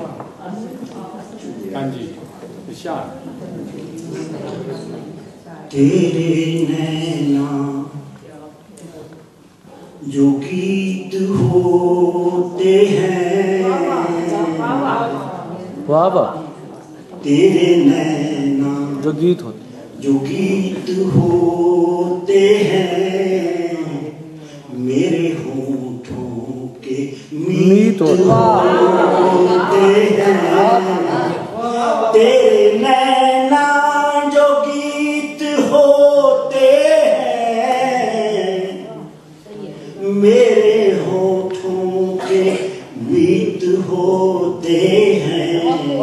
हाँ जी विशाल। तेरे नैना जो गीत होते हैं, वाह वाह, तेरे नैना जो गीत होते हैं, मेरे होठों के मीत होते हैं। तेरे नैना जो गीत होते हैं, मेरे होठों के मीत होते हैं।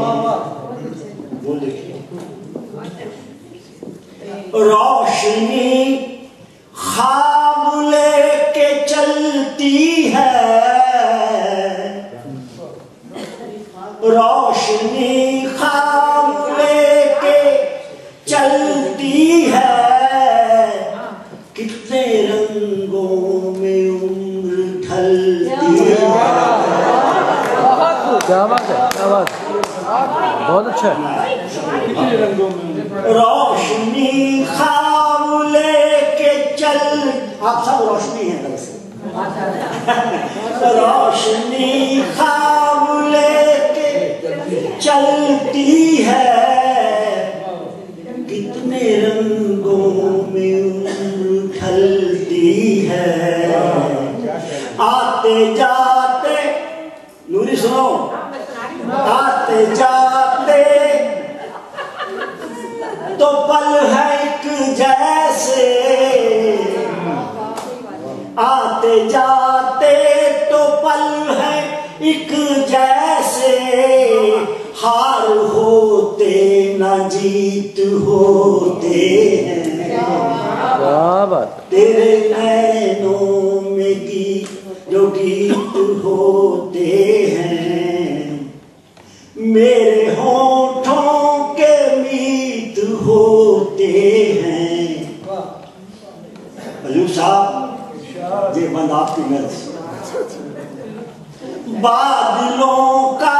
वो देखिए, रोशनी ख्वाब लेके चलती है, रोशनी ख्वाब लेके चलती है। कितने रंगों में उम्र ढलती है। क्या बात है, क्या बात, बहुत अच्छा है। रोशनी ख्वाब लेके चल, आप सब रोशनी है दरअसल। रोशनी ख्वाब लेके चलती है, कितने रंगों में उम्र ढलती है। आते जाते नूरी सुनो, आते जाते तो पल है एक जैसे, आते जाते तो पल है एक जैसे। हार होते न जीत होते हैं। क्या बात। तेरे नैनों में गीत जो गीत होते हैं, मेरे होठों के मीत होते हैं। हजूर साहब ये बंद आपकी मर्जी। बादलों का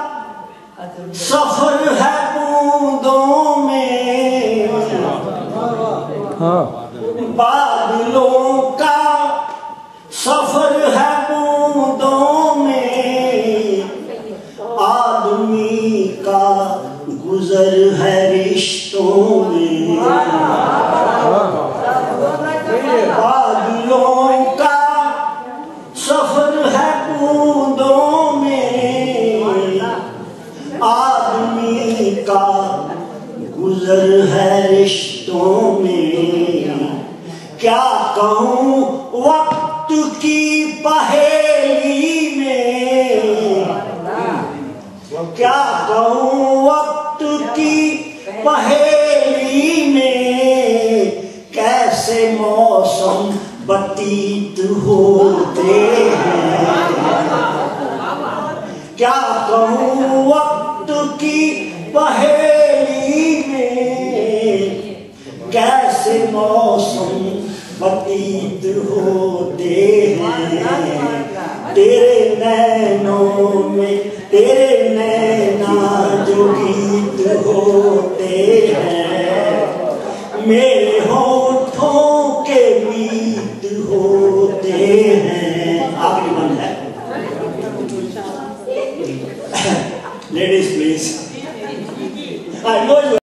सफर है बूंदों में, हाँ, बादलों का सफर है बूंदों में। आदमी का गुजर है रिश्तों में। बादलों का सफर है बूंदों में, आदमी का गुजर है रिश्तों में। क्या कहूँ वक्त की पहेली में, क्या कहूँ वक्त की पहेली में। कैसे मौसम बतीत होते हैं, क्या कहूँ वक्त की पहेली में। कैसे मौसम बतीत होते हैं। तेरे नैनों में, तेरे नैना जो गीत होते हैं, मेरे होठों के मीत होते हैं। आखिरी बंद है। Ladies, please. I know you.